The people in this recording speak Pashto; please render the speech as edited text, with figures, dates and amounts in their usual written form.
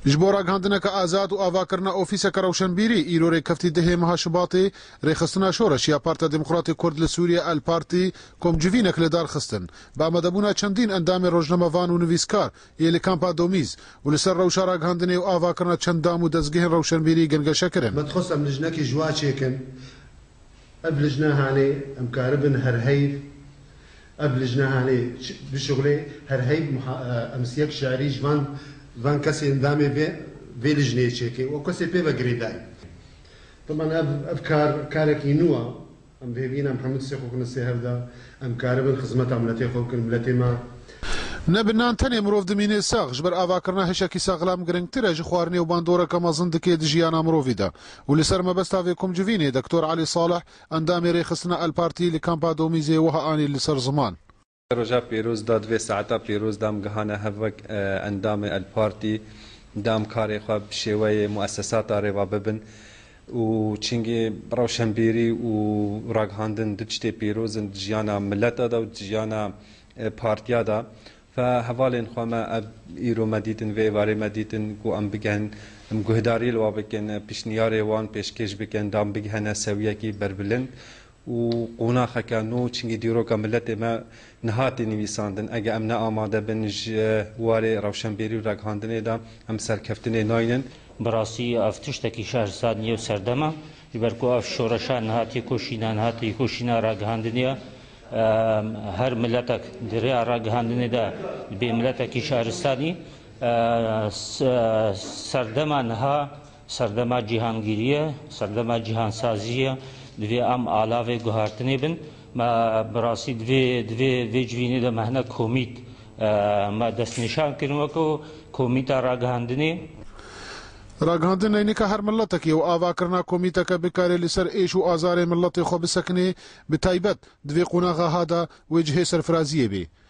جبو راگهاندنك آزاد و آواکرنا اوفیسک روشنبیری ایرور کفتی ده مها شباطی ریخستنا شورش یا پارتا دموکراتی کرد لسوریا الپارتی کم جوینک لدار خستن با مدبونا چندین اندام روزنامه‌وان و نویسکار یلی کامپا دومیز و لسر روشا راگهاندنی و آواکرنا چندام و دزگه روشنبیری گنگشه کرن متخصم لجنکی جواچیکن قبل جناهاني امكاربن هرهيف قبل جناهاني بشغلي هرهيف امسيك شعري فان كسي اندامي في لجنه تشيكي وكسي بي بغريداي طبعا افكار كارك ينوا ام بيبينا محمد سيخو كن سيهردا امكاربن خدمت عملتي خو كن ملتي ما نبنان تنی مروف دمینه ساق جبر آواکرنا هشکی ساقلام گرنگتره جخوارنی و باندوره کما زندکی دجیانا مروفی دا و لسر مبستاوی کم جوینه دکتور علي صالح اندامی ریخستنا الپارتی لکامپا دومیزی وها آنی لسر زمان رجا پیروز داد و ساعتا پیروز دام گهانه هفک اندام الپارتی دام کاری خواب شوی مؤسسات روا ببن و چنگی روشنبیری و راگهاندن دجتی پیروز دجیانا ملت دا و دجیانا پارتیا دا فهوالين خما ايرو مديتن في واري مديتن كو ام بگن ام گهداري لوا بكن پشنياري وان پشکش بكن دام بگهنا سويه كي بربلن و قونا خكانو چنگي ديرو كملت ما نهات نويساندن اگه ام نا آماده بنج واري روشنبيري راگهاندن دا ام سركفتن ناينن براسي افتشتكي شهر سادنيه و سردما يبركو اف شورشان نهاتي كوشينا راگهاندنيا هر ملتك دريا راگهاندنه دا به ملتك شهرستاني سردما نها سردما جهانگیریه سردما جهانسازیه دوی ام آلاوه گوهارتنه بن ما براسی دوی جوینه دا مهنه کومیت ما دست نشان کرنو که کومیتا راگهاندنه راگهاندن اینی که هر ملتکی و آواکرنا کمیته که بکاری لسر ایش و آزار ملت خو بسکنی بتایبت دوی قناغه هادا وجه سرفرازیه بی